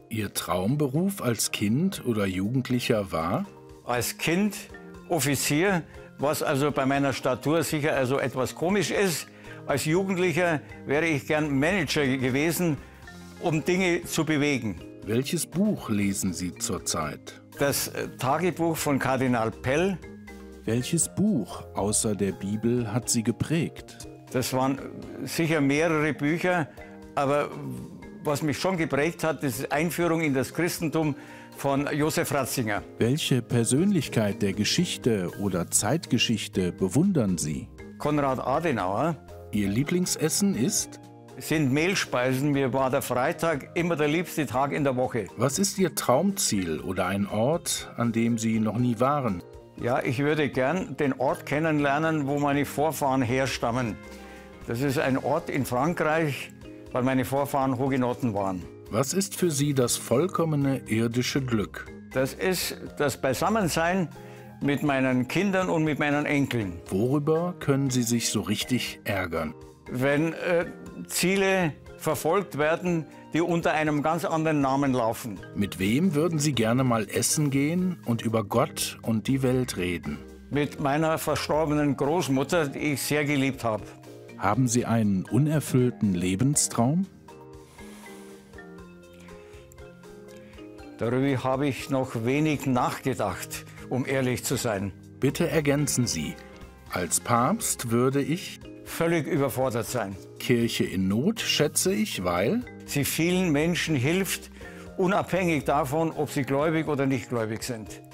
Ihr Traumberuf als Kind oder Jugendlicher war? Als Kind Offizier, was also bei meiner Statur sicher also etwas komisch ist. Als Jugendlicher wäre ich gern Manager gewesen, um Dinge zu bewegen. Welches Buch lesen Sie zurzeit? Das Tagebuch von Kardinal Pell. Welches Buch außer der Bibel hat Sie geprägt? Das waren sicher mehrere Bücher, aber was mich schon geprägt hat, ist die Einführung in das Christentum von Josef Ratzinger. Welche Persönlichkeit der Geschichte oder Zeitgeschichte bewundern Sie? Konrad Adenauer. Ihr Lieblingsessen ist? Sind Mehlspeisen. Mir war der Freitag immer der liebste Tag in der Woche. Was ist Ihr Traumziel oder ein Ort, an dem Sie noch nie waren? Ja, ich würde gern den Ort kennenlernen, wo meine Vorfahren herstammen. Das ist ein Ort in Frankreich, weil meine Vorfahren Hugenotten waren. Was ist für Sie das vollkommene irdische Glück? Das ist das Beisammensein mit meinen Kindern und mit meinen Enkeln. Worüber können Sie sich so richtig ärgern? Wenn Ziele verfolgt werden, die unter einem ganz anderen Namen laufen. Mit wem würden Sie gerne mal essen gehen und über Gott und die Welt reden? Mit meiner verstorbenen Großmutter, die ich sehr geliebt habe. Haben Sie einen unerfüllten Lebenstraum? Darüber habe ich noch wenig nachgedacht, um ehrlich zu sein. Bitte ergänzen Sie. Als Papst würde ich Völlig überfordert sein. Kirche in Not, schätze ich, weil Sie vielen Menschen hilft, unabhängig davon, ob sie gläubig oder nicht gläubig sind.